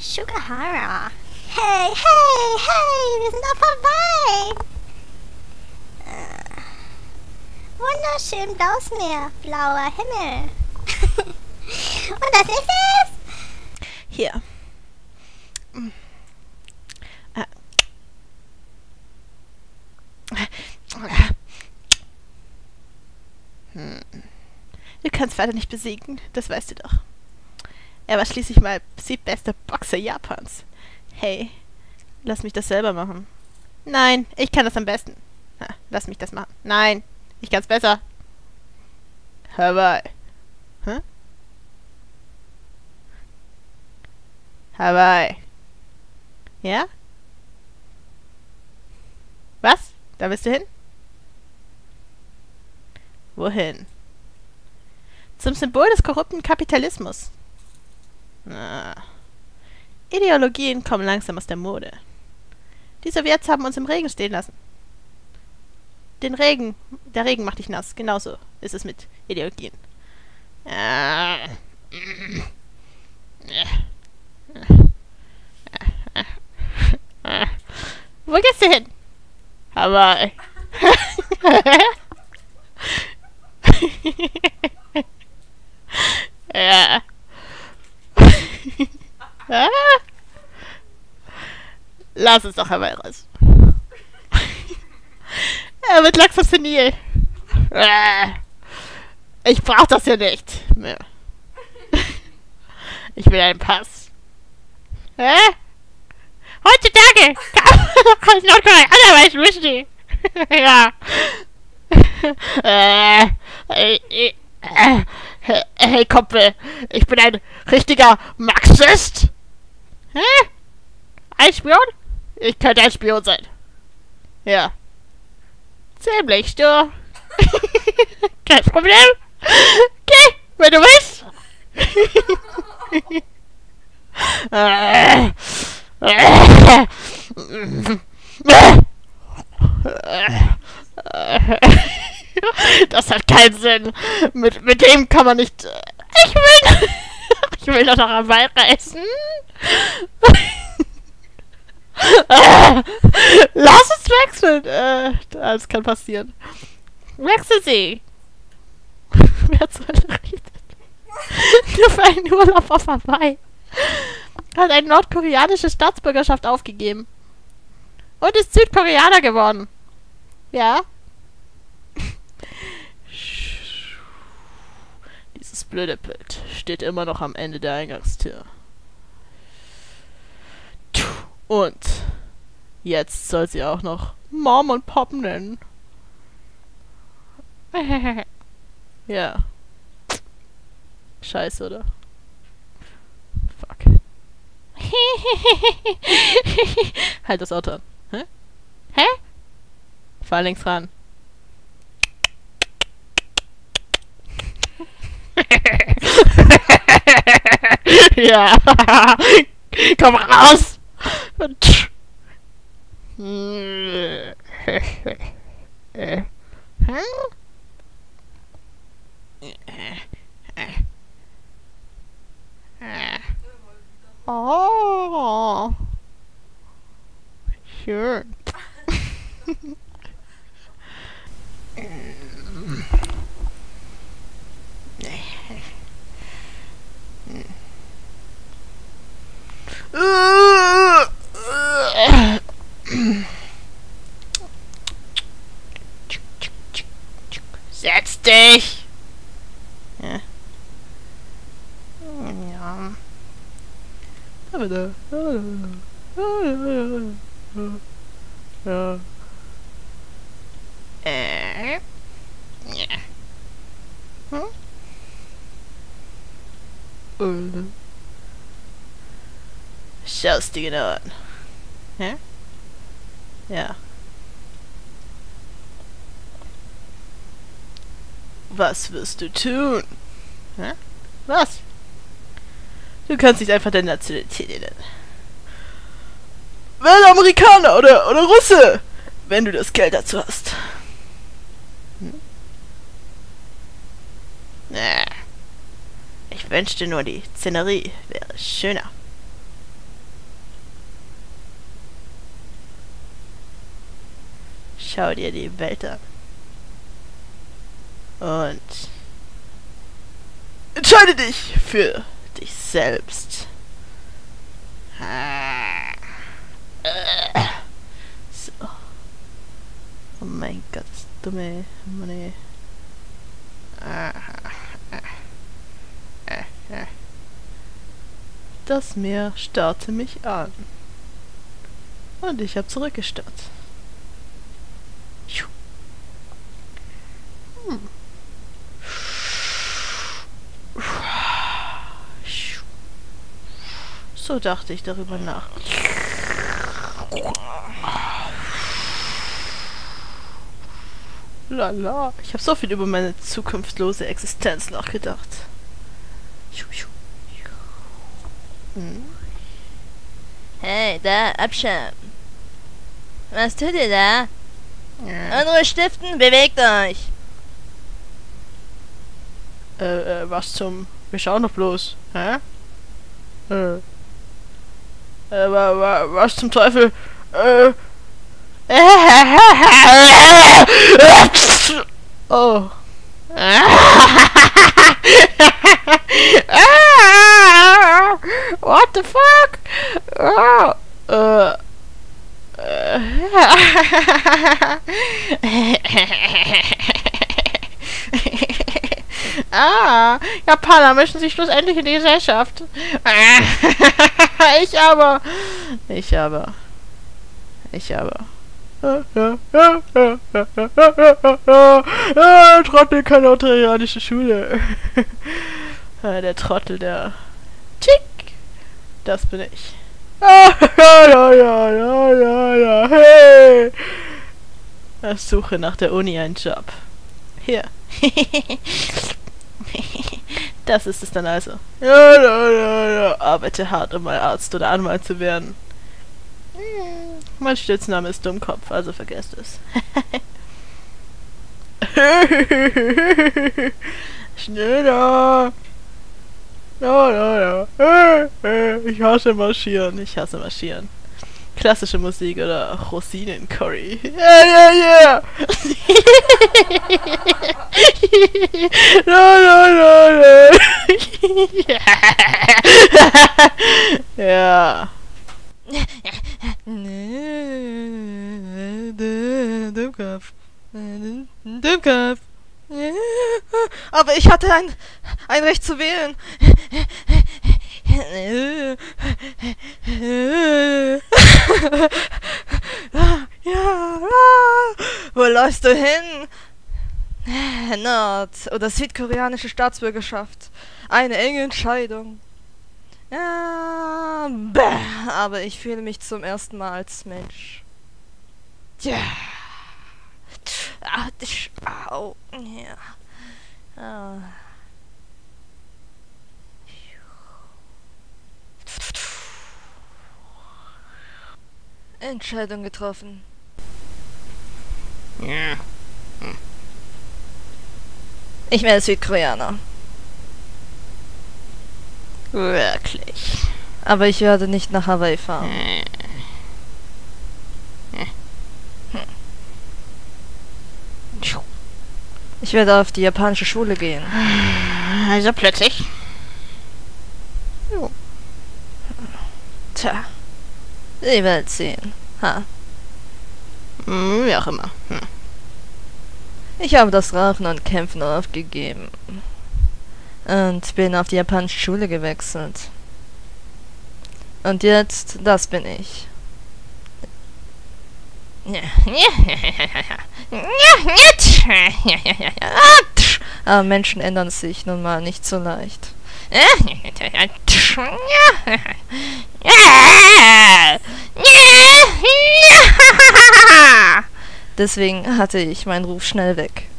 Sugahara. Hey, hey, hey, wir sind doch vorbei. Wunderschön blaues Meer, blauer Himmel. Und das ist es? Hier. Du kannst Vater nicht besiegen, das weißt du doch. Er war schließlich mal bester Boxer Japans. Hey, lass mich das selber machen. Nein, ich kann das am besten. Lass mich das machen. Nein, ich kann's besser. Hawaii. Hä? Hawaii. Ja? Was? Da willst du hin? Wohin? Zum Symbol des korrupten Kapitalismus. Ideologien kommen langsam aus der Mode. Die Sowjets haben uns im Regen stehen lassen. Der Regen macht dich nass. Genauso ist es mit Ideologien. Wo gehst du hin? Hawaii. Ja. Lass es doch Hawaii raus. Er wird langsam senil. Ich brauch das ja nicht mehr. Ich will einen Pass. Hä? Heutzutage kann Nordkorea anderweitig wischen. Ja. Hey Kumpel, ich bin ein richtiger Marxist. Hä? Ein Spion? Ich könnte ein Spion sein. Ja. Ziemlich, du. Kein Problem. Okay, wenn du willst. Das hat keinen Sinn. Mit dem kann man nicht... Ich will doch noch Hawaii reisen. Lass uns wechseln. Alles kann passieren. Wechsel sie. Wer zur Hölle redet? Nur für einen Urlaub auf Hawaii. Hat eine nordkoreanische Staatsbürgerschaft aufgegeben. Und ist Südkoreaner geworden. Ja? Dieses blöde Bild steht immer noch am Ende der Eingangstür. Und jetzt soll sie auch noch Mom und Pop nennen. Ja. Scheiße, oder? Fuck. Halt das Auto an. Hä? Hä? Fahr links ran. Ja. Komm raus! Oh. Schön. Setz dich! Ja. Ja. Ja. Ja. Hm? Schaust dir genau an. Hä? Ja. Was wirst du tun? Hä? Was? Du kannst nicht einfach deine Nationalität nennen. Werde Amerikaner oder Russe, wenn du das Geld dazu hast. Hm? Ich wünschte nur, die Szenerie wäre schöner. Schau dir die Welt an. Und entscheide dich für dich selbst. So. Oh mein Gott, das dumme Money. Das Meer starrte mich an. Und ich habe zurückgestarrt. So dachte ich darüber nach. Lala, ich habe so viel über meine zukunftslose Existenz nachgedacht. Hey, da, abschauen. Was tut ihr da? Andere Stiften, bewegt euch! Was zum... Wir schauen doch bloß, hä? Was zum Teufel? Oh. What the fuck? Japaner mischen sich schlussendlich in die Gesellschaft. Ich aber. Trottel, keine autorianische Schule. Der Trottel, der... Tick! Das bin ich. Hey! Ich suche nach der Uni einen Job. Hier. Das ist es dann also. Arbeite hart, um mal Arzt oder Anwalt zu werden. Mein Stürzname ist Dummkopf, also vergesst es. Schneller! Ich hasse Marschieren. Klassische Musik oder Rosinen-Curry. Yeah! Ja. Dummkopf. Aber ich hatte ein Recht zu wählen. Wo läufst du hin? Nord- oder südkoreanische Staatsbürgerschaft. Eine enge Entscheidung. Ja, aber ich fühle mich zum ersten Mal als Mensch. Tja. Au. Ja. Entscheidung getroffen. Ja. Ich werde Südkoreaner. Wirklich. Aber ich werde nicht nach Hawaii fahren. Ich werde auf die japanische Schule gehen. Also plötzlich. Jo. Tja. Sie wird sehen. Ha. Wie auch immer. Ich habe das Rauchen und Kämpfen aufgegeben. Und bin auf die japanische Schule gewechselt. Und jetzt, das bin ich. Aber Menschen ändern sich nun mal nicht so leicht. Deswegen hatte ich meinen Ruf schnell weg.